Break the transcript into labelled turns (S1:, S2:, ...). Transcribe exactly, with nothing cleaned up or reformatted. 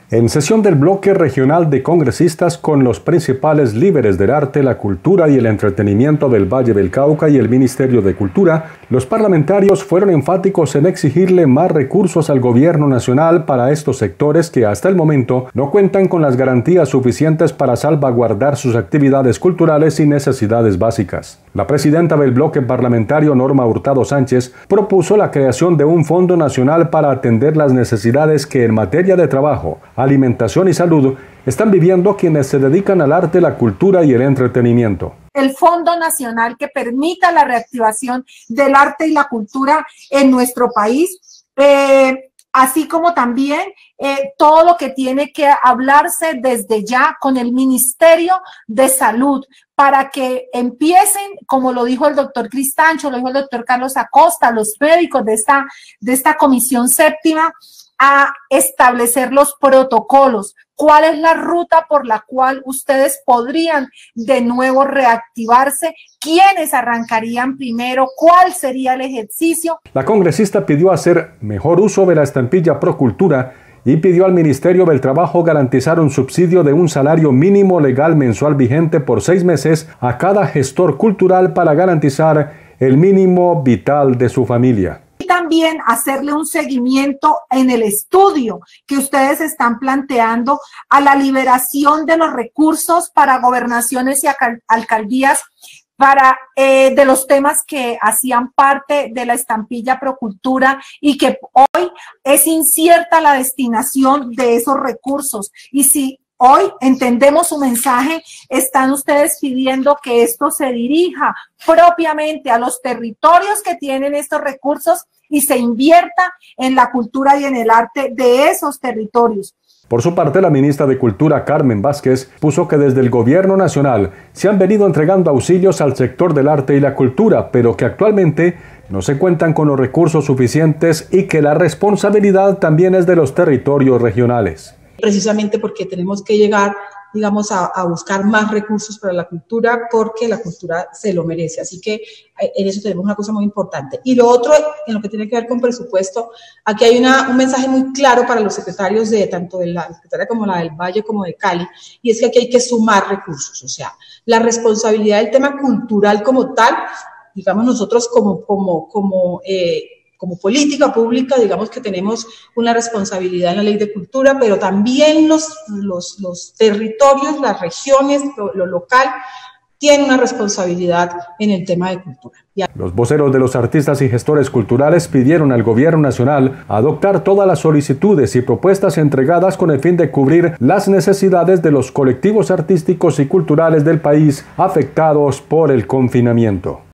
S1: En sesión del bloque regional de congresistas con los principales líderes del arte, la cultura y el entretenimiento del Valle del Cauca y el Ministerio de Cultura, los parlamentarios fueron enfáticos en exigirle más recursos al gobierno nacional para estos sectores que hasta el momento no cuentan con las garantías suficientes para salvaguardar sus actividades culturales y necesidades básicas. La presidenta del bloque parlamentario, Norma Hurtado Sánchez, propuso la creación de un fondo nacional para atender las necesidades que en materia de trabajo, alimentación y salud están viviendo quienes se dedican al arte, la cultura y el entretenimiento.
S2: El Fondo Nacional que permita la reactivación del arte y la cultura en nuestro país, eh, así como también eh, todo lo que tiene que hablarse desde ya con el Ministerio de Salud para que empiecen, como lo dijo el doctor Cristancho, lo dijo el doctor Carlos Acosta, los médicos de esta, de esta comisión séptima, a establecer los protocolos. ¿Cuál es la ruta por la cual ustedes podrían de nuevo reactivarse? ¿Quiénes arrancarían primero? ¿Cuál sería el ejercicio?
S1: La congresista pidió hacer mejor uso de la estampilla Procultura y pidió al Ministerio del Trabajo garantizar un subsidio de un salario mínimo legal mensual vigente por seis meses a cada gestor cultural para garantizar el mínimo vital de su familia.
S2: También hacerle un seguimiento en el estudio que ustedes están planteando a la liberación de los recursos para gobernaciones y alcaldías para eh, de los temas que hacían parte de la estampilla Procultura y que hoy es incierta la destinación de esos recursos. Y si hoy entendemos su mensaje, están ustedes pidiendo que esto se dirija propiamente a los territorios que tienen estos recursos y se invierta en la cultura y en el arte de esos territorios.
S1: Por su parte, la ministra de Cultura, Carmen Vázquez, puso que desde el gobierno nacional se han venido entregando auxilios al sector del arte y la cultura, pero que actualmente no se cuentan con los recursos suficientes y que la responsabilidad también es de los territorios regionales.
S3: Precisamente porque tenemos que llegar, digamos, a, a buscar más recursos para la cultura, porque la cultura se lo merece. Así que en eso tenemos una cosa muy importante. Y lo otro, en lo que tiene que ver con presupuesto, aquí hay una, un mensaje muy claro para los secretarios de tanto de la secretaria como la del Valle como de Cali, y es que aquí hay que sumar recursos. O sea, la responsabilidad del tema cultural como tal, digamos nosotros como, como, como eh, como política pública, digamos que tenemos una responsabilidad en la ley de cultura, pero también los, los, los territorios, las regiones, lo, lo local, tienen una responsabilidad en el tema de cultura.
S1: Los voceros de los artistas y gestores culturales pidieron al gobierno nacional adoptar todas las solicitudes y propuestas entregadas con el fin de cubrir las necesidades de los colectivos artísticos y culturales del país afectados por el confinamiento.